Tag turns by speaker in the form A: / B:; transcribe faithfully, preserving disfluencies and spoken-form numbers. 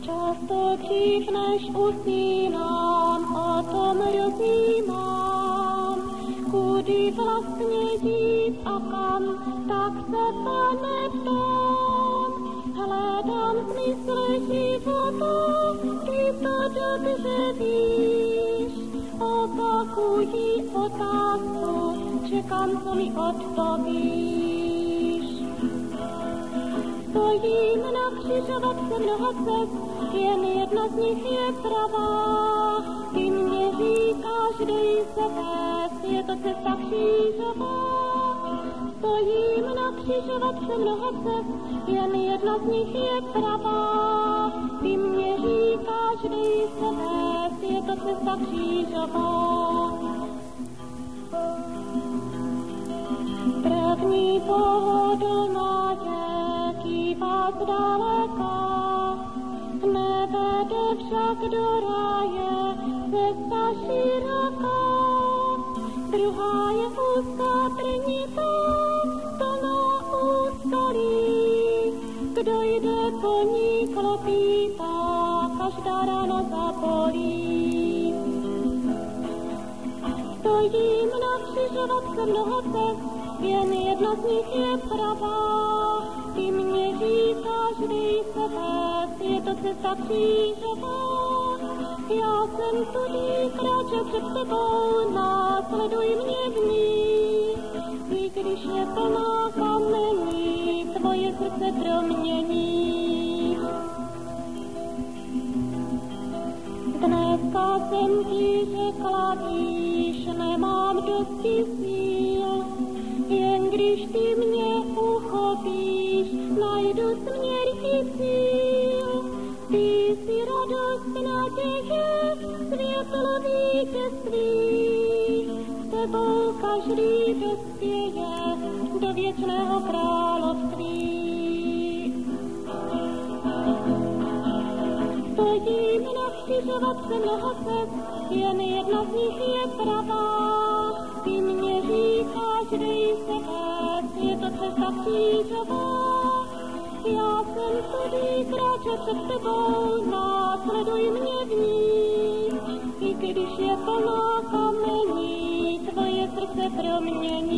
A: Často dřív než usínám, o tom rozjímám, kudy vlastně jít a kam, tak se Pane ptám. Hledám smysl života, ty to dobře víš. Opakuji otázku, čekám, co mi odpovíš. Stojím na křižovatce mnoha cest, jen jedna z nich je pravá. Ty mě říkáš, dej se vést, je to cesta křížová. Stojím na křižovatce mnoha cest, jen jedna z nich je pravá. Ty mě říkáš, dej se vést, je to cesta křížová. První pohodlná je kývá zdaleka, nevede však do ráje cesta široká. Druhá je úzká trnitá, plná úskalí, kdo jde po ní klopítá, každá rána zabolí. Stojím na křižovatce mnoha cest, jen jedna z nich je pravá. Ty mě říkáš, dej se vést, je to cesta křížová. Já jsem tudy kráčel před tebou, následuj mě v ní. I když je plná kamení, tvoje srdce promění. Dneska jsem ti řekla, víš, nemám dosti síl, jen když ty mě uchopíš, najdu směr i cíl. Ty jsi radost, naděje, světlo vítězství, s tebou každý dospěje do věčného království. Stojím na křižovatce mnoha cest, jen jedna z nich je pravá. Ty mě říkáš, dej se vést, je to cesta křížová. Já jsem tudy kráčel před tebou, následuj mě v ní. I když je plná kamení, tvoje srdce promění.